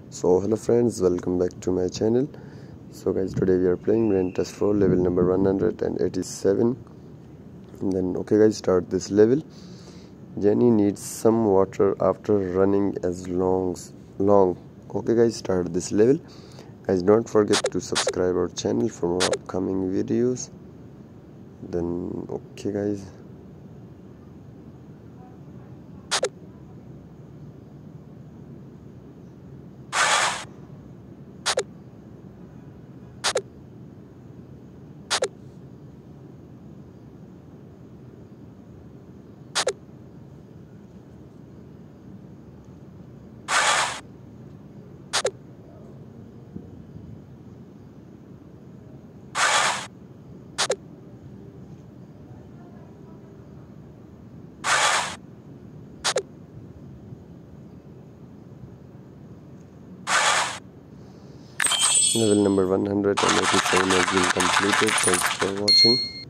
So hello friends, welcome back to my channel. So guys, today we are playing Brain Test 4 level number 187. And then okay guys, start this level. Jenny needs some water after running as long. Okay guys, start this level. Guys, don't forget to subscribe our channel for more upcoming videos. Then okay guys. Level number 187 has been completed. Thanks for watching.